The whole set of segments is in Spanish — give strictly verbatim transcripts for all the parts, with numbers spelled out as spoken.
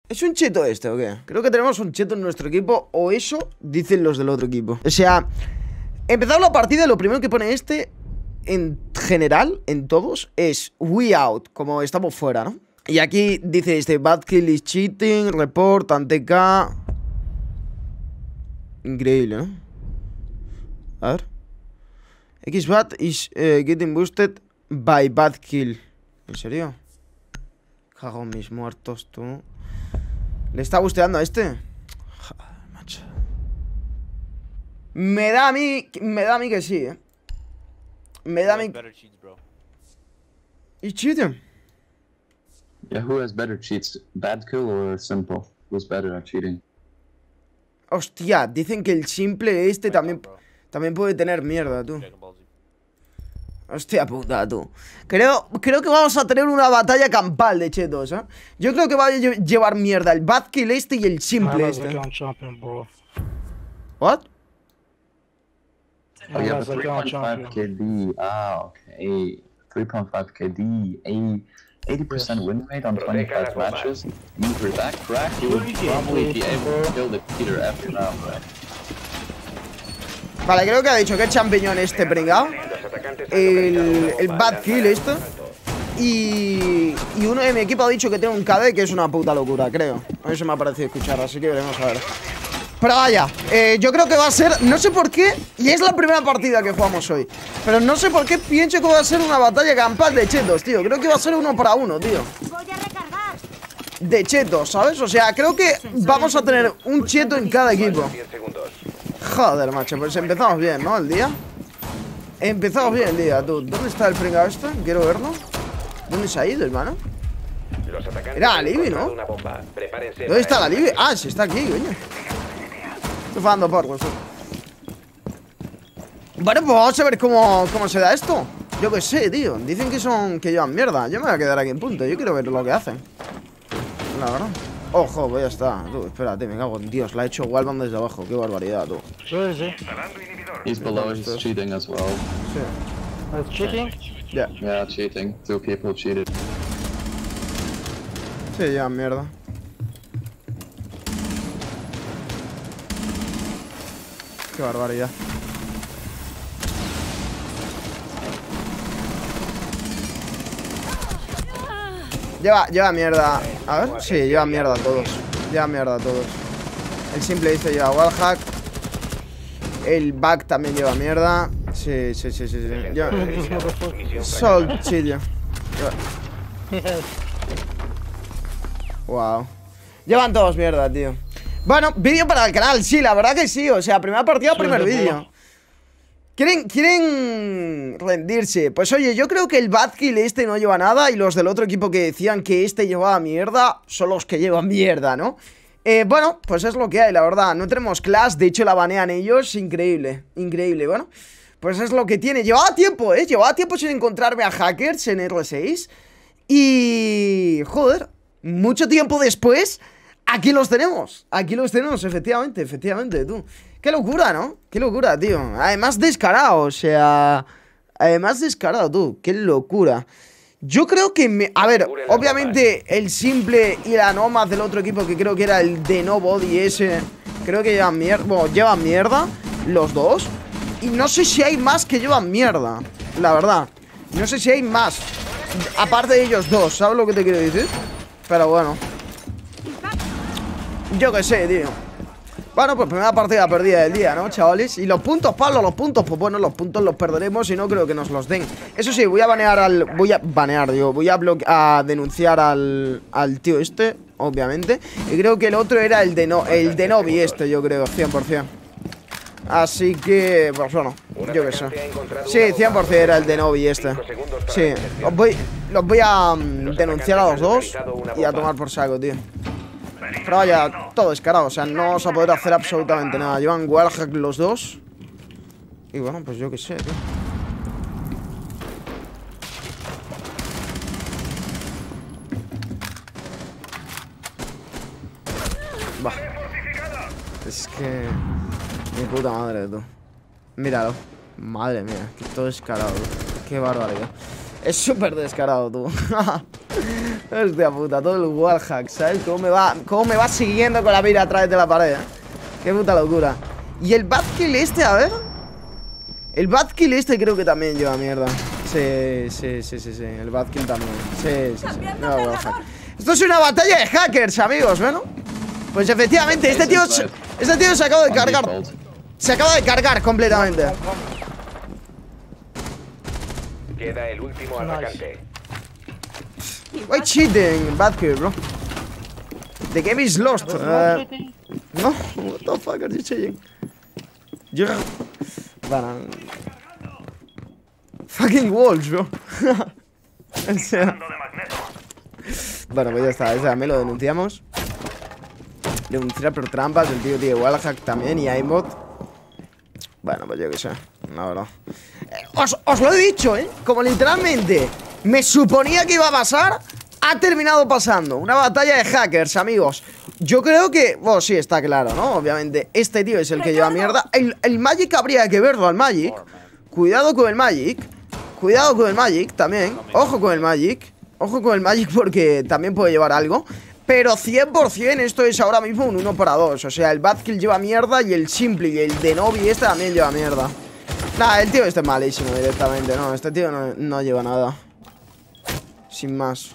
¿Es un cheto este o qué? Creo que tenemos un cheto en nuestro equipo. O eso dicen los del otro equipo. O sea, empezado la partida, lo primero que pone este, en general, en todos, es we out, como estamos fuera, ¿no? Y aquí dice este, bad kill is cheating, report, ante K. Increíble, ¿no? A ver. Xbat is uh, getting boosted by bad kill. ¿En serio? Cago en mis muertos, tú. ¿Le está busteando a este? Joder, macho. Me da a mí... Me da a mí que sí, eh. Me da a mí... ¿Y cheating? Yeah, who has better cheats? Bad kill or simple? Who's better at cheating? Hostia, dicen que el simple este también... También puede tener mierda, tú. Hostia puta, tú. Creo, creo que vamos a tener una batalla campal de chetos, ¿eh? Yo creo que va a lle llevar mierda el bad kill este y el simple este. What? Oh, yeah, but three point five K D. Ah, okay. three point five K D. eighty percent win rate on twenty-five matches. You for that crack, you would probably be able to kill the Peter after now, right? Vale, creo que ha dicho que es champiñón este pringao. El, el bad kill esto. Y, y uno de mi equipo ha dicho que tiene un K D que es una puta locura, creo. Eso me ha parecido escuchar, así que veremos a ver. Pero vaya, eh, yo creo que va a ser, no sé por qué, y es la primera partida que jugamos hoy, pero no sé por qué pienso que va a ser una batalla campal de chetos, tío. Creo que va a ser uno para uno, tío. De chetos, ¿sabes? O sea, creo que vamos a tener un cheto en cada equipo. Joder, macho, pues empezamos bien, ¿no? El día. Empezamos bien el día, tú. ¿Dónde está el pringao este? Quiero verlo. ¿Dónde se ha ido, hermano? Era la Libby, ¿no? ¿Dónde está la Libby? Ah, sí está aquí, coño. Estoy fallando por pues. Bueno, pues vamos a ver cómo, cómo se da esto. Yo qué sé, tío. Dicen que son que llevan mierda. Yo me voy a quedar aquí en punto. Yo quiero ver lo que hacen. La verdad. Ojo, pues ya está. Tú, espérate, me cago en Dios. La ha hecho Walvan desde abajo. Qué barbaridad, tú. Sí, sí. He's below, he's cheating as well. Sí. ¿Es cheating? Ya. Yeah. Yeah, cheating. Two people cheated. Sí, llevan mierda. Qué barbaridad. Lleva, lleva mierda. A ver, sí, lleva mierda a todos. Lleva mierda a todos. El simple dice lleva wallhack. El back también lleva mierda. Sí, sí, sí, sí, sí. Lleva... Sol, chillo. Wow. Llevan todos mierda, tío. Bueno, vídeo para el canal, sí, la verdad que sí. O sea, primera partida, primer vídeo. ¿Quieren, ¿Quieren rendirse? Pues oye, yo creo que el bad kill este no lleva nada. Y los del otro equipo que decían que este llevaba mierda son los que llevan mierda, ¿no? Eh, bueno, pues es lo que hay, la verdad. No tenemos clash, de hecho la banean ellos. Increíble, increíble, bueno. Pues es lo que tiene, llevaba tiempo, ¿eh? Llevaba tiempo sin encontrarme a hackers en R seis. Y... joder, mucho tiempo después... Aquí los tenemos, aquí los tenemos, efectivamente, efectivamente, tú. Qué locura, ¿no? Qué locura, tío. Además descarado, o sea... Además descarado, tú, qué locura. Yo creo que... Me... A ver, obviamente el simple y la Nomad del otro equipo, que creo que era el de No Body ese, creo que llevan mierda, bueno, llevan mierda, los dos. Y no sé si hay más que llevan mierda, la verdad. No sé si hay más, aparte de ellos dos, ¿sabes lo que te quiero decir? Pero bueno. Yo qué sé, tío. Bueno, pues primera partida perdida del día, ¿no, chavales? Y los puntos, Pablo, los puntos. Pues bueno, los puntos los perderemos y no creo que nos los den. Eso sí, voy a banear al... Voy a banear, digo Voy a, a denunciar al, al tío este, obviamente. Y creo que el otro era el de no el de Novi este, yo creo, cien por cien. Así que, pues bueno, yo qué sé. Sí, cien por cien era el de Novi este. Sí, los voy, los voy a um, denunciar a los dos y a tomar por saco, tío. Pero vaya, todo descarado, o sea, no vamos a poder hacer absolutamente nada. Llevan wallhack los dos. Y bueno, pues yo qué sé, tío. Bah. Es que... mi puta madre, tú. Míralo. Madre mía, que todo descarado, tú. Qué barbaridad. Es súper descarado, tú. Hostia puta, todo el wallhack, ¿sabes? ¿Cómo me va, cómo me va siguiendo con la mira a través de la pared, ¿eh? Qué puta locura. Y el badkill este, a ver. El badkill este creo que también lleva mierda. Sí, sí, sí, sí, sí. El badkill también. Sí, sí, sí. No, wallhack. Esto es una batalla de hackers, amigos, ¿bueno? Pues efectivamente, este tío, este tío se acaba de cargar. Se acaba de cargar completamente. Queda el último atacante. Why cheating, badkill, bro? The game is lost. Uh, no, what the fuck are you saying? Yo... Bueno... Fucking walls, bro. O sea... Bueno, pues ya está, o sea, me lo denunciamos. Denunciar por trampas, el tío tiene wallhack también y aimbot. Bueno, pues yo qué sé, la verdad. Eh, os, os lo he dicho, ¿eh? Como literalmente me suponía que iba a pasar, ha terminado pasando. Una batalla de hackers, amigos. Yo creo que... Bueno, sí, está claro, ¿no? Obviamente, este tío es el que lleva mierda. El, el Magic habría que verlo al Magic. Cuidado con el Magic. Cuidado con el Magic también. Ojo con el Magic. Ojo con el Magic porque también puede llevar algo. Pero cien por cien esto es ahora mismo un uno para dos. O sea, el badkill lleva mierda y el simple y el Denobi este también lleva mierda. Nah, el tío este es malísimo directamente. No, este tío no, no lleva nada. Sin más.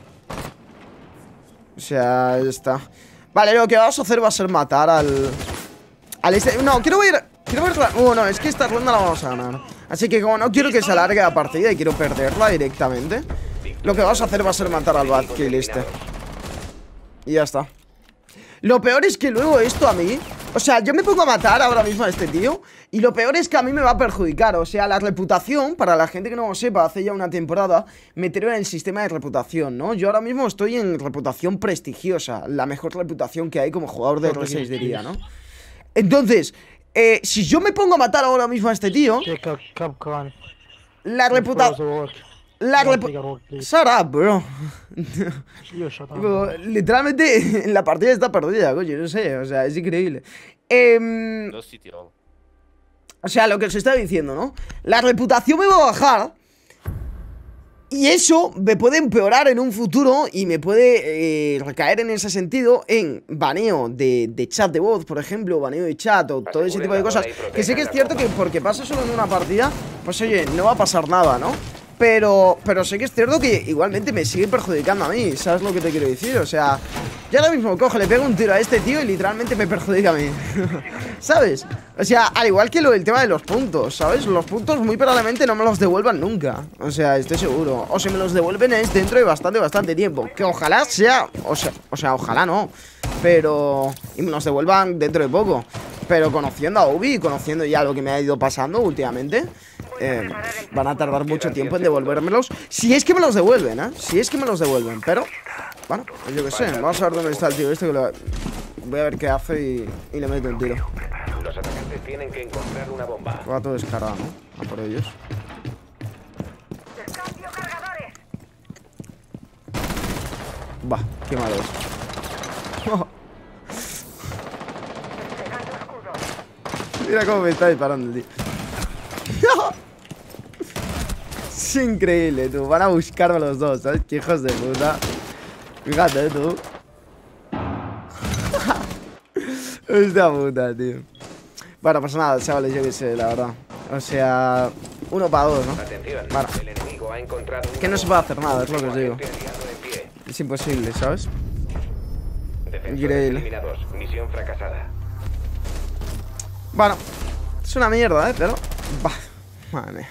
O sea, ya está. Vale, lo que vamos a hacer va a ser matar al... Al este... No, quiero ver... Quiero ver... Oh, no, es que esta ronda la vamos a ganar. Así que como no quiero que se alargue la partida y quiero perderla directamente, lo que vamos a hacer va a ser matar al badkill este. Y ya está. Lo peor es que luego esto a mí... O sea, yo me pongo a matar ahora mismo a este tío y lo peor es que a mí me va a perjudicar. O sea, la reputación, para la gente que no lo sepa, hace ya una temporada metieron en el sistema de reputación, ¿no? Yo ahora mismo estoy en reputación prestigiosa, la mejor reputación que hay como jugador de R seis, diría, ¿no? Entonces, eh, si yo me pongo a matar ahora mismo a este tío, la reputación... La reputación... Shut up, bro. Tipo, literalmente la partida está perdida, coño, no sé, o sea, es increíble. Eh, o sea, lo que os estaba diciendo, ¿no? La reputación me va a bajar y eso me puede empeorar en un futuro y me puede eh, recaer en ese sentido en baneo de, de chat de voz, por ejemplo, baneo de chat o todo ese tipo de cosas. Que sé que es cierto que porque pasa solo en una partida, pues oye, no va a pasar nada, ¿no? Pero, pero sé que es cierto que igualmente me sigue perjudicando a mí, ¿sabes lo que te quiero decir? O sea, yo ahora mismo cojo, le pego un tiro a este tío y literalmente me perjudica a mí. ¿Sabes? O sea, al igual que lo del tema de los puntos, ¿sabes? Los puntos muy probablemente no me los devuelvan nunca. O sea, estoy seguro. O si me los devuelven es dentro de bastante, bastante tiempo. Que ojalá sea, o sea, o sea, ojalá no. Pero... Y me los devuelvan dentro de poco. Pero conociendo a Ubi y conociendo ya lo que me ha ido pasando últimamente... Eh, van a tardar mucho tiempo en devolvérmelos. Si es que me los devuelven, ¿eh? Si es que me los devuelven, pero... Bueno, pues yo qué sé. Vamos a ver dónde está el tío este que lo... Voy a ver qué hace y, y le meto un tiro. Los atacantes tienen que encontrar una bomba. Va todo descarado, ¿no? A por ellos. Va, qué malo es. Oh. Mira cómo me está disparando, tío. Es increíble, tú. Van a buscarme los dos, ¿sabes? Qué hijos de puta. Fíjate, tú. Esta puta, tío. Bueno, pues nada, chavales, yo qué sé, la verdad. O sea, uno para dos, ¿no? Atención, bueno. el enemigo ha encontrado que no se puede hacer nada, es lo que os digo. Es imposible, ¿sabes? Increíble. Misión fracasada. Bueno, es una mierda, ¿eh? Pero... Bah, madre mía.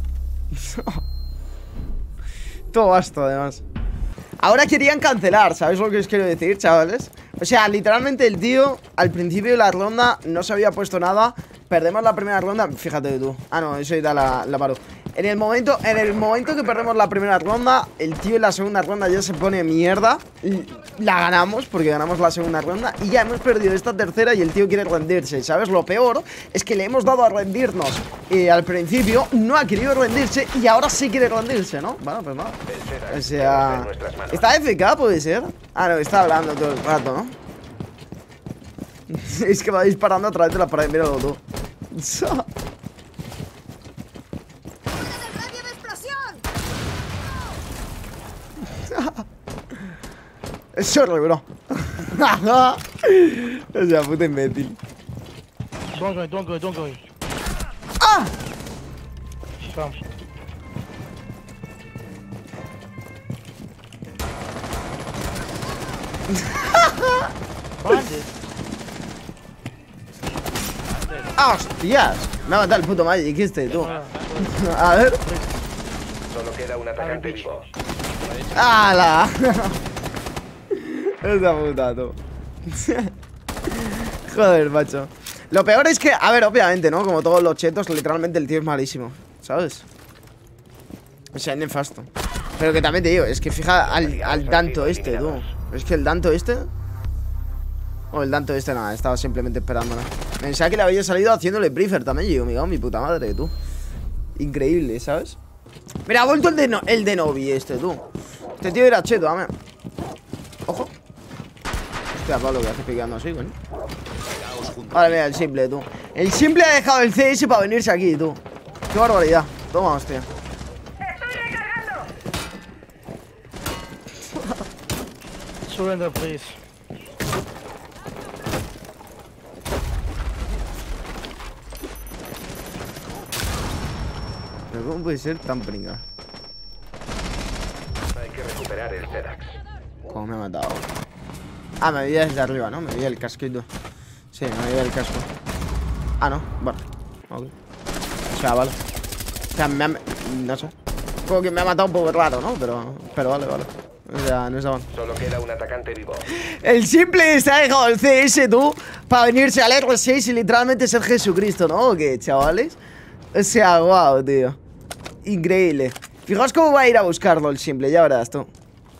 Todo basta, además. Ahora querían cancelar, ¿sabéis lo que os quiero decir, chavales? O sea, literalmente el tío al principio de la ronda no se había puesto nada. Perdemos la primera ronda, fíjate tú. Ah, no, eso ya la, la paro. En el momento, en el momento que perdemos la primera ronda, el tío en la segunda ronda ya se pone mierda. La ganamos, porque ganamos la segunda ronda. Y ya hemos perdido esta tercera y el tío quiere rendirse, ¿sabes? Lo peor es que le hemos dado a rendirnos eh, al principio, no ha querido rendirse y ahora sí quiere rendirse, ¿no? Bueno, pues no. O sea... ¿Está F K, puede ser? Ah, no, está hablando todo el rato, ¿no? Es que va disparando a través de la pared, míralo tú. Sorry, bro. O sea, puta imbécil. Don't go, don't go, don't go. ¡Ah! Come. Bandit. ¡Ah, hostias! Me ha matado el puto Magic este, tú. A ver. Solo queda un atacante vivo. ¡Hala! Esa puta, tú. Joder, macho. Lo peor es que, a ver, obviamente, ¿no? Como todos los chetos, literalmente el tío es malísimo, ¿sabes? O sea, es nefasto. Pero que también te digo, es que fija al, al Danto este, tú. Es que el Danto este... O el Danto este, nada, estaba simplemente esperándola. Pensaba que le había salido haciéndole briefer también. Y yo, me cago en mi puta madre, tú. Increíble, ¿sabes? Mira, ha vuelto el de, no, el de Novi este, tú. Este tío era cheto, dame. Ojo. Hostia, Pablo, que hace picando así, coño. Vale, mira, el simple, tú. El simple ha dejado el C S para venirse aquí, tú. Qué barbaridad. Toma, hostia. Surrender, please. Pero ¿cómo puede ser tan pringa? Hay que recuperar el Sedax. ¿Cómo me ha matado? Ah, me veía desde arriba, ¿no? Me veía el casquito. Sí, me veía el casco. Ah, no, vale. Ok. O sea, vale. O sea, me ha... No sé. Como que me ha matado un poco raro, ¿no? Pero, pero vale, vale. O sea, no está mal. Solo queda un atacante vivo. El simple se ha dejado el C S, tú, para venirse al R seis y literalmente ser Jesucristo, ¿no? ¿O qué, chavales? O sea, guau, tío. Increíble. Fijaos cómo va a ir a buscarlo el simple, ya verás, tú.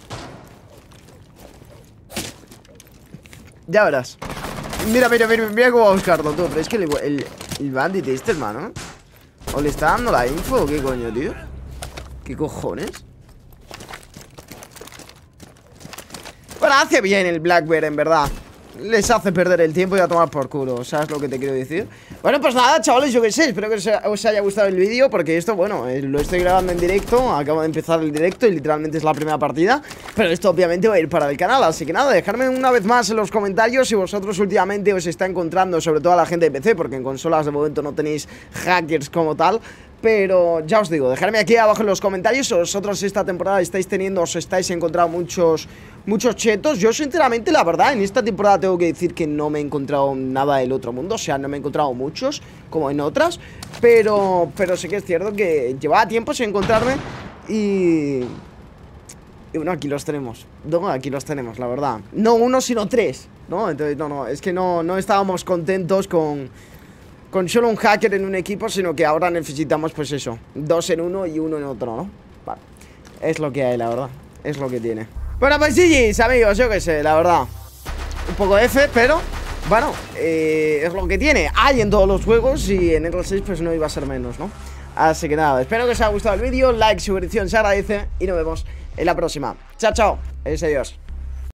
Ya verás. Mira, mira, mira, mira cómo va a buscarlo, tú. Pero es que el, el, el bandit este, hermano, ¿o le está dando la info o qué coño, tío? ¿Qué cojones? Bueno, hace bien el Black Bear, en verdad. Les hace perder el tiempo y a tomar por culo, ¿sabes lo que te quiero decir? Bueno, pues nada, chavales, yo qué sé. Espero que os haya gustado el vídeo, porque esto, bueno, eh, lo estoy grabando en directo. Acabo de empezar el directo y literalmente es la primera partida. Pero esto obviamente va a ir para el canal. Así que nada, dejadme una vez más en los comentarios si vosotros últimamente os está encontrando, sobre todo a la gente de P C, porque en consolas de momento no tenéis hackers como tal. Pero ya os digo, dejadme aquí abajo en los comentarios si vosotros esta temporada estáis teniendo, os estáis encontrando muchos, muchos chetos. Yo sinceramente, la verdad, en esta temporada tengo que decir que no me he encontrado nada del otro mundo. O sea, no me he encontrado muchos, como en otras. Pero, pero sí que es cierto que llevaba tiempo sin encontrarme. Y... Y bueno, aquí los tenemos. No, aquí los tenemos, la verdad. No uno, sino tres, ¿no? Entonces, no, no, es que no, no estábamos contentos con... Con solo un hacker en un equipo, sino que ahora necesitamos, pues eso, dos en uno y uno en otro, ¿no? Vale. Es lo que hay, la verdad. Es lo que tiene. Bueno, pues G G's, amigos, yo qué sé, la verdad. Un poco F, pero... Bueno, eh, es lo que tiene. Hay en todos los juegos y en R seis pues no iba a ser menos, ¿no? Así que nada, espero que os haya gustado el vídeo. Like, suscripción se agradece y nos vemos en la próxima. Chao, chao. Adiós, adiós.